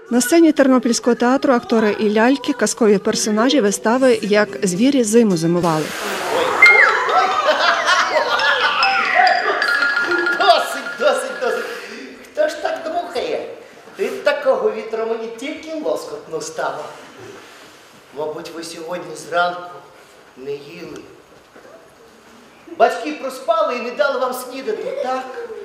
На сцені Тернопільського театру актори і ляльки, казкові персонажі вистави «Як звірі зиму зимували». Досить. Хто ж так дмухає? Від такого вітру мені тільки лоскотно стало. Мабуть, ви сьогодні зранку не їли. Батьки проспали і не дали вам снідати, так?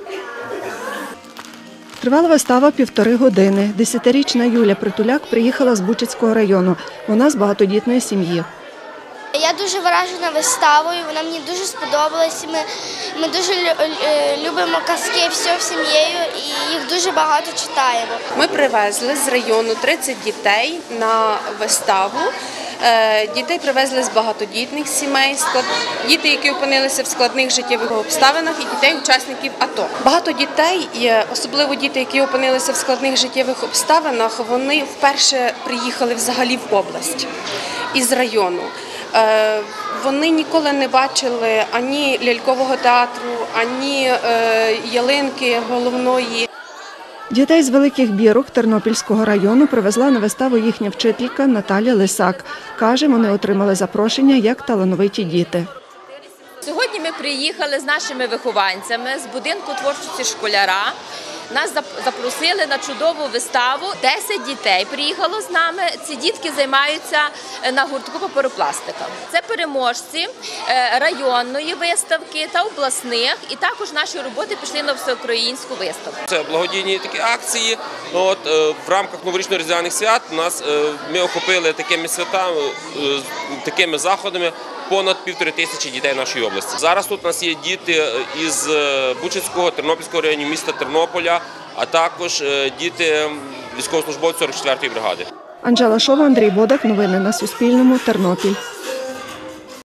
Тривала вистава 1,5 години. 10-річна Юля Притуляк приїхала з Бучацького району. Вона з багатодітної сім'ї. Я дуже вражена виставою, вона мені дуже сподобалась. Ми дуже любимо казки всією сім'єю і їх дуже багато читаємо. Ми привезли з району 30 дітей на виставу. Дітей привезли з багатодітних сімей, діти, які опинилися в складних життєвих обставинах, і дітей-учасників АТО. Багато дітей, особливо діти, які опинилися в складних життєвих обставинах, вони вперше приїхали взагалі в область із району. Вони ніколи не бачили ані лялькового театру, ані ялинки головної. Дітей з Великих Бірок Тернопільського району привезла на виставу їхня вчителька Наталя Лисак. Каже, вони отримали запрошення як талановиті діти. Сьогодні ми приїхали з нашими вихованцями з будинку творчості школяра. Нас запросили на чудову виставу. 10 дітей приїхало з нами. Ці дітки займаються на гуртку паперопластика. Це переможці районної виставки та обласних. І також наші роботи пішли на всеукраїнську виставку. Це благодійні такі акції. В рамках новорічно-різдвяних свят ми охопили такими святами, такими заходами понад 1500 дітей нашої області. Зараз тут у нас є діти із Бучацького, Тернопільського району, міста Тернополя, а також діти військовослужбовців 44-ї бригади. Анжела Шова, Андрій Бодак. Новини на Суспільному. Тернопіль.